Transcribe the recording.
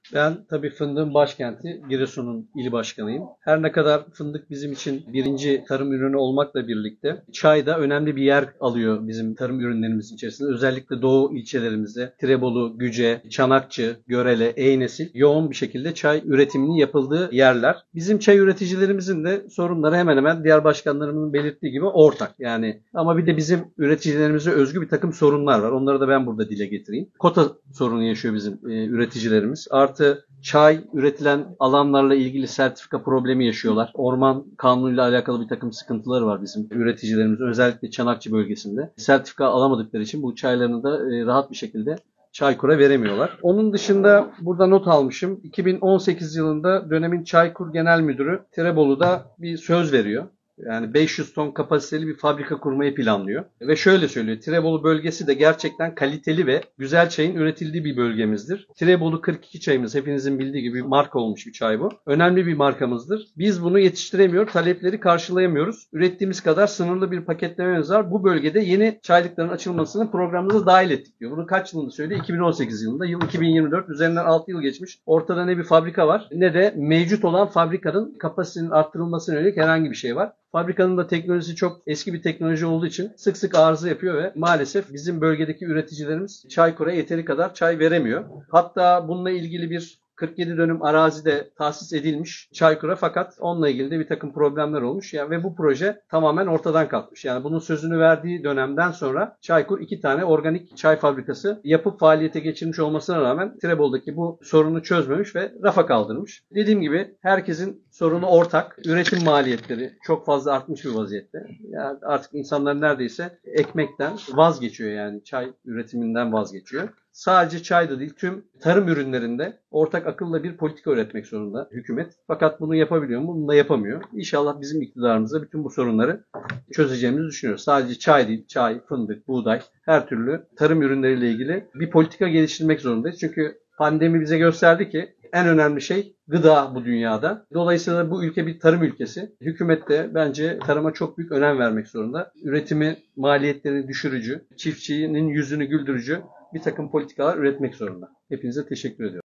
Ben tabii fındığın başkenti Giresun'un il başkanıyım. Her ne kadar fındık bizim için birinci tarım ürünü olmakla birlikte çay da önemli bir yer alıyor bizim tarım ürünlerimizin içerisinde. Özellikle doğu ilçelerimizde Tirebolu, Güce, Çanakçı, Görele, Eynesil yoğun bir şekilde çay üretiminin yapıldığı yerler. Bizim çay üreticilerimizin de sorunları hemen hemen diğer başkanlarımın belirttiği gibi ortak. Yani ama bir de bizim üreticilerimize özgü bir takım sorunlar var. Onları da ben burada dile getireyim. Kota sorunu yaşıyor bizim üreticilerimiz. Artı çay üretilen alanlarla ilgili sertifika problemi yaşıyorlar. Orman kanunuyla alakalı bir takım sıkıntıları var bizim üreticilerimizin. Özellikle Çanakçı bölgesinde. Sertifika alamadıkları için bu çaylarını da rahat bir şekilde Çaykur'a veremiyorlar. Onun dışında burada not almışım. 2018 yılında dönemin Çaykur Genel Müdürü Tirebolu'da bir söz veriyor. Yani 500 ton kapasiteli bir fabrika kurmayı planlıyor. Ve şöyle söylüyor. Tirebolu bölgesi de gerçekten kaliteli ve güzel çayın üretildiği bir bölgemizdir. Tirebolu 42 çayımız hepinizin bildiği gibi marka olmuş bir çay bu. Önemli bir markamızdır. Biz bunu yetiştiremiyor, talepleri karşılayamıyoruz. Ürettiğimiz kadar sınırlı bir paketlememiz var. Bu bölgede yeni çaylıkların açılmasını programımıza dahil ettik diyor. Bunu kaç yılında söylüyor? 2018 yılında. Yıl 2024. Üzerinden 6 yıl geçmiş. Ortada ne bir fabrika var ne de mevcut olan fabrikanın kapasitenin arttırılmasına yönelik herhangi bir şey var. Fabrikanın da teknolojisi çok eski bir teknoloji olduğu için sık sık arıza yapıyor ve maalesef bizim bölgedeki üreticilerimiz Çaykur'a yeteri kadar çay veremiyor. Hatta bununla ilgili bir 47 dönüm arazide tahsis edilmiş Çaykur'a fakat onunla ilgili de bir takım problemler olmuş. Yani ve bu proje tamamen ortadan kalkmış. Yani bunun sözünü verdiği dönemden sonra Çaykur 2 tane organik çay fabrikası yapıp faaliyete geçirmiş olmasına rağmen Tirebolu'daki bu sorunu çözmemiş ve rafa kaldırmış. Dediğim gibi herkesin sorunu ortak. Üretim maliyetleri çok fazla artmış bir vaziyette. Yani artık insanlar neredeyse ekmekten vazgeçiyor yani çay üretiminden vazgeçiyor. Sadece çayda değil tüm tarım ürünlerinde ortak akılla bir politika üretmek zorunda hükümet. Fakat bunu yapabiliyor mu? Bunu da yapamıyor. İnşallah bizim iktidarımızda bütün bu sorunları çözeceğimizi düşünüyoruz. Sadece çay değil, çay, fındık, buğday her türlü tarım ürünleriyle ilgili bir politika geliştirmek zorundayız. Çünkü pandemi bize gösterdi ki en önemli şey gıda bu dünyada. Dolayısıyla bu ülke bir tarım ülkesi. Hükümet de bence tarıma çok büyük önem vermek zorunda. Üretimi, maliyetlerini düşürücü, çiftçinin yüzünü güldürücü bir takım politikalar üretmek zorunda. Hepinize teşekkür ediyorum.